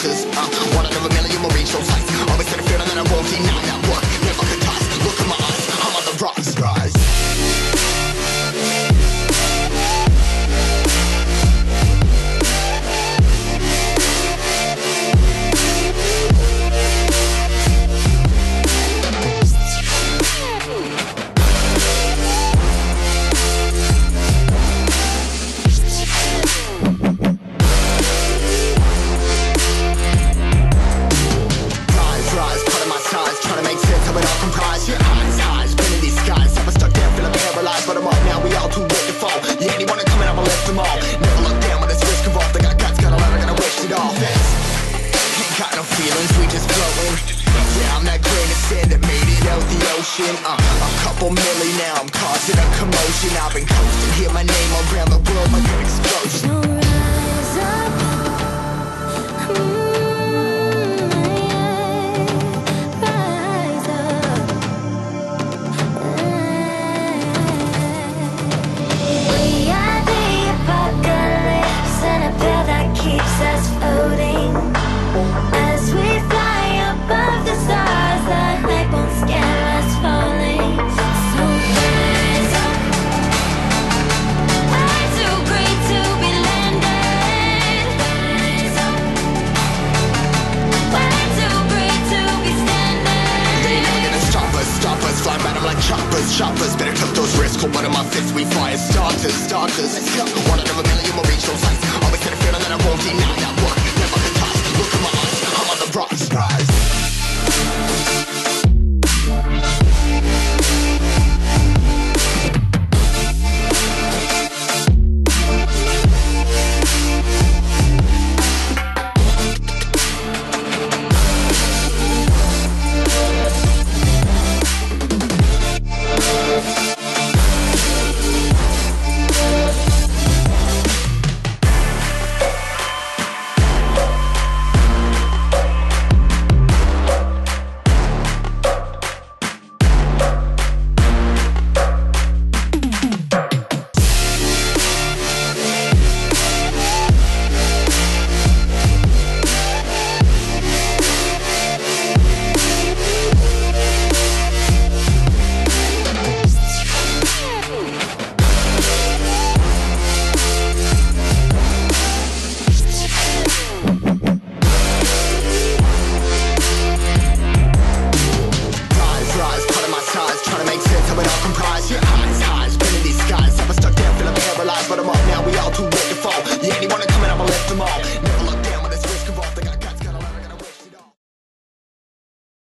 starters. One out of a million will reach those heights. Always had a feeling that I won't deny that work. Never could toss. Look in my eyes, I'm on the rise. A couple milli now, I'm causing a commotion. I've been coasting, hear my name around the world like an explosion. So rise up, rise up. We are the apocalypse, and a pill that keeps us floating. As we fly above the stars, the night won't scare us falling. So rise up. We're too great to be landed. Rise up. We're too great to be standing. They never gonna stop us, fly by them like choppers. Better cut those risks, hold one of my fists, we fly as starters. Let's go. One out of a million will reach those heights. Always had a feeling that I won't deny that work. Never could toss. Look in my eyes, I'm on the rise. But I'm up now, we all too late to fall. Yeah, anyone coming, I'ma lift them all.